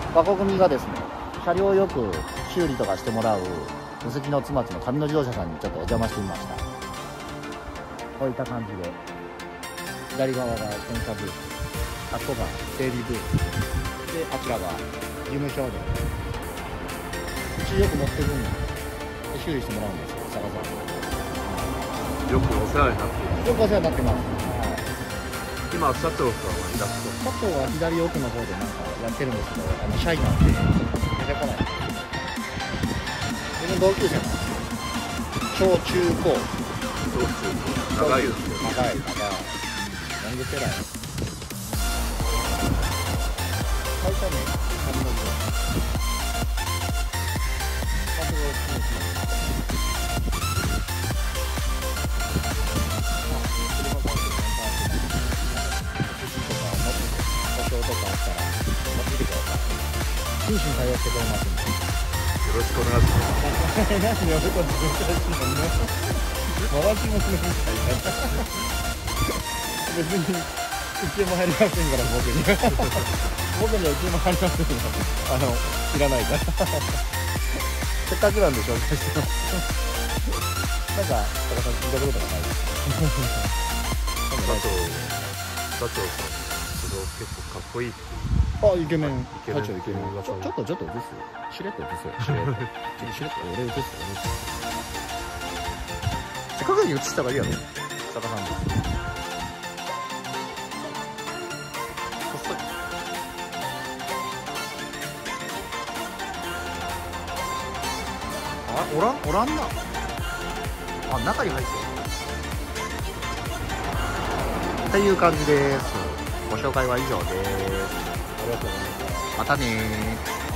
和子組がですね、車両をよく修理とかしてもらう臼杵の津町の上野自動車さんにちょっとお邪魔してみました。こういった感じで、左側が検査ブース、あそこが整備ブースで、あちらが事務所で、うちよく乗ってるんで修理してもらうんですよ、坂さん。 よくお世話になっている。 よくお世話になってます。 今社長さんはいらっしゃる。 社長は左奥の方でなんかやってるんですけど、社員なんで出てこない。自分同級生なんですよ。小中高。 長いですよ。 長い。ロング世代。会社名、上野自動車。活動を進めてます。とかあったら持ってきてください。真摯に対応してくれますんで。 よろしくお願いします。 何で俺と自分からしいのに回しもしないみたいな。別に1円も入りませんから僕には1円も入りませんよ。知らないからせっかくなんで紹介してます。なんか高さん聞いたことがないです。 社長さん結構かっこいいっていう。 あ、イケメン。 イケメン。 ちょっと映す。しれっと映すよ。しれっと俺映す。せっかくに映したらいいやろ。坂さんです。あ、おらんな。あ、中に入ってる。っていう感じです。ご紹介は以上です。ありがとうございます。またねー。